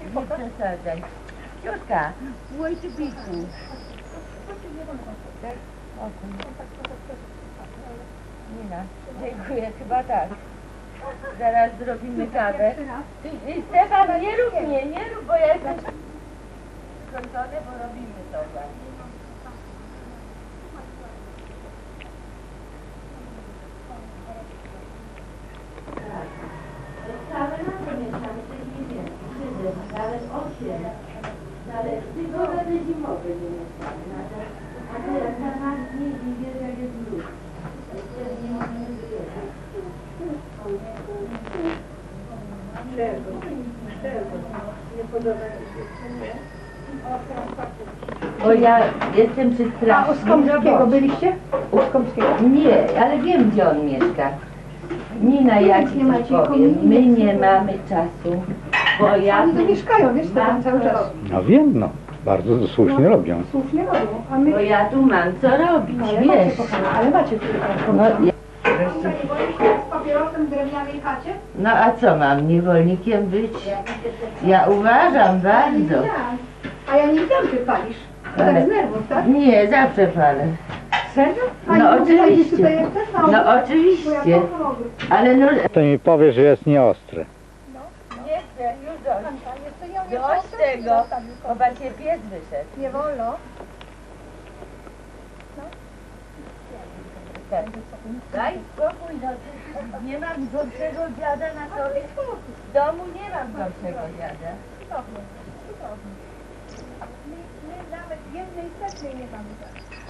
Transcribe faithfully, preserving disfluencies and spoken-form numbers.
Nie przesadzaj. Ciotka, łojczy biku. Nina, dziękuję, chyba tak. Zaraz zrobimy kawę. Ty, ty, Stefan, nie rób mnie, nie rób, bo ja jestem skończony, bo robimy to właśnie. Całe lato mieszkamy, to nie wiem, nawet osiem. Ale tylko będę zimowy nie mieszkamy. A teraz na nas nie wiesz, jak jest lód. Nie możemy wyjechać. Czego? Czego? Nie podoba mi się. Bo ja jestem przestraszny. A u Skomskiego byliście? U Skomskiego. Nie, ale wiem, gdzie on mieszka. Nina, ja ci nie coś macie powiem. My nie mamy czasu, bo ja... Oni tu mieszkają, wiesz, tam cały czas. No wiem, no. Bardzo słusznie robią. Słusznie robią, a my... Bo ja tu mam co robić, No, ale wiesz. macie, kochana, ale macie tu No, ja... nie byliście z papierosem w drewnianej chacie? no a co, mam niewolnikiem być? Ja uważam bardzo. A ja nie wiem, czy palisz. Ale- Tak z nerwów, tak? Nie, zawsze palę. Serio? No nie mogę oczywiście. powiedzieć, tutaj jestem? No oczywiście. Bo ja to mogę. Ale no... To mi powie, że jest nieostre. Nie chcę, już dość. Jeszcze ja nie Dość chcę, tego. zostawił kogoś. Zobaczcie, pies wyszedł. Nie wolno. Tak. Daj spokój, no ty- nie mam gorszego dziada na sobie. W domu nie mam gorszego dziada. Cudownie, cudownie. My, my nawet jednej setnej nie mamy.